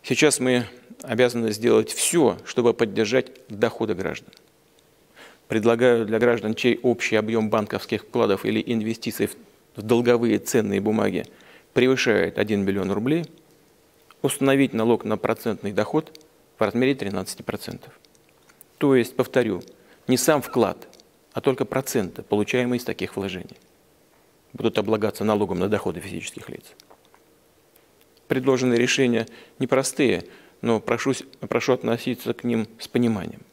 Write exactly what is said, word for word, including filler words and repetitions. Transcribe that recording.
Сейчас мы обязаны сделать все, чтобы поддержать доходы граждан. Предлагаю для граждан, чей общий объем банковских вкладов или инвестиций в долговые ценные бумаги превышает один миллион рублей, установить налог на процентный доход в размере тринадцати процентов. То есть, повторю, не сам вклад, а только проценты, получаемые из таких вложений, будут облагаться налогом на доходы физических лиц. Предложенные решения непростые, но прошу, прошу относиться к ним с пониманием.